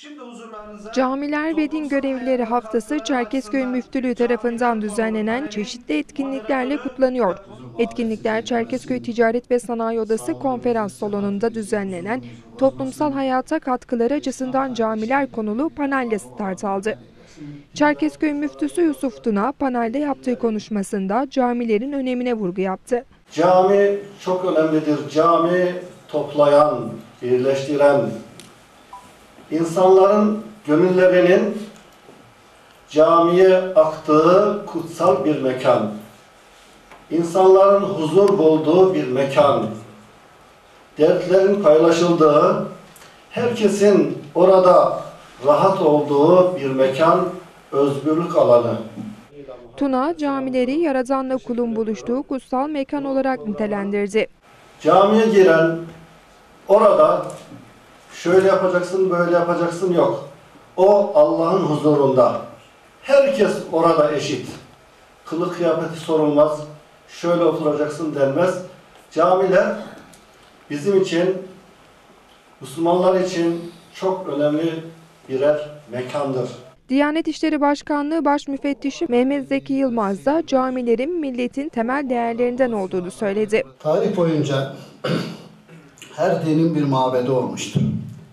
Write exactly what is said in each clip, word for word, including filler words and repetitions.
Camiler ve Din Görevlileri Haftası Çerkezköy Müftülüğü tarafından düzenlenen çeşitli etkinliklerle kutlanıyor. Etkinlikler Çerkezköy Ticaret ve Sanayi Odası konferans salonunda düzenlenen toplumsal hayata katkıları açısından camiler konulu panelle start aldı. Çerkezköy Müftüsü Yusuf Tuna panelde yaptığı konuşmasında camilerin önemine vurgu yaptı. Cami çok önemlidir. Cami toplayan, birleştiren, İnsanların gönüllerinin camiye aktığı kutsal bir mekan. İnsanların huzur bulduğu bir mekan. Dertlerin paylaşıldığı, herkesin orada rahat olduğu bir mekan, özgürlük alanı. Tuna, camileri Yaradan'la kulun buluştuğu kutsal mekan olarak nitelendirdi. Camiye giren, orada şöyle yapacaksın, böyle yapacaksın yok. O Allah'ın huzurunda. Herkes orada eşit. Kılık kıyafeti sorulmaz. Şöyle oturacaksın denmez. Camiler bizim için, Müslümanlar için çok önemli birer mekandır. Diyanet İşleri Başkanlığı Baş Müfettişi Mehmet Zeki Yılmaz da camilerin milletin temel değerlerinden olduğunu söyledi. Tarih boyunca her dinin bir mabedi olmuştur.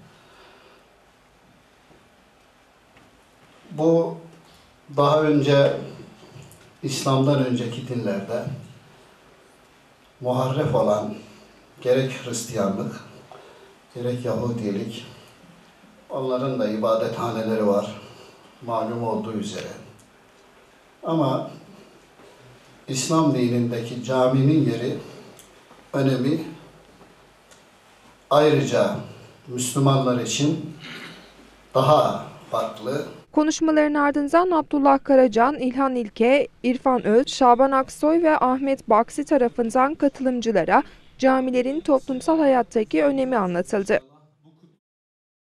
Bu daha önce İslam'dan önceki dinlerde muharref olan gerek Hristiyanlık, gerek Yahudilik, onların da ibadethaneleri var, malum olduğu üzere. Ama İslam dinindeki caminin yeri, önemi ayrıca Müslümanlar için daha farklı. Konuşmaların ardından Abdullah Karacan, İlhan İlke, İrfan Öğüt, Şaban Aksoy ve Ahmet Baksi tarafından katılımcılara camilerin toplumsal hayattaki önemi anlatıldı.